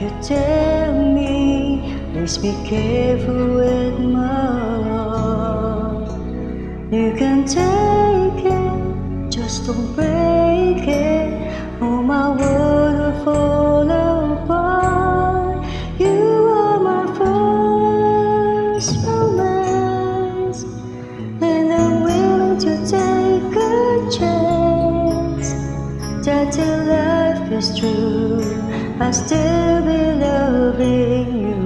you tell me, please be careful with my love. You can take it, just don't break it. Oh, my world will fall apart. You are my first romance, and I'm willing to take a chance that your life is true. I'll still be loving you.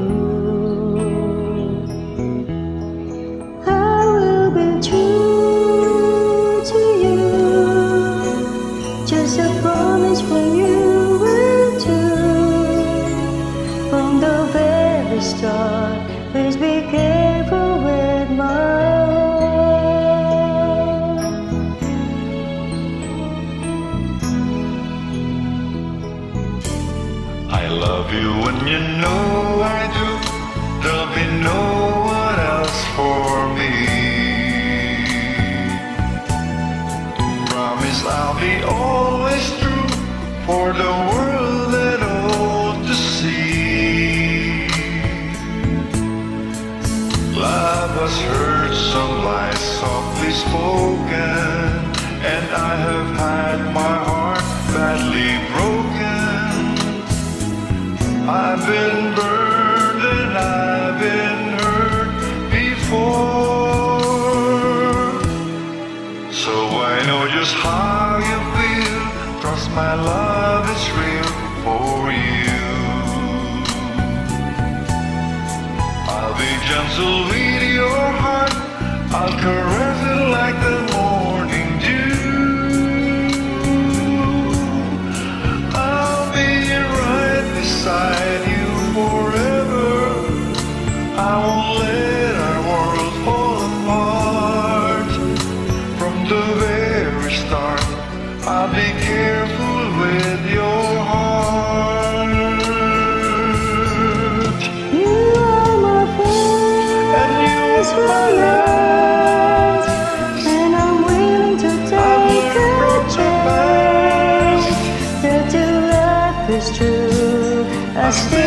I will be true to you, just a promise from you will do. From the very start, please be careful with my heart. I love you when you know I do. There'll be no one else for me. Promise I'll be always true for the world and all to see. Love has heard some lies softly spoken, and I have had my heart badly broken. I've been burned and I've been hurt before, so I know just how you feel. Trust my love is real for you. I'll be gentle with your heart, I'll caress it like the morning dew. I'll be right beside you forever. I won't let our world fall apart. From the very start, I'll be careful with your heart. You are my first romance, and I'm willing to take a chance that your life is true. I still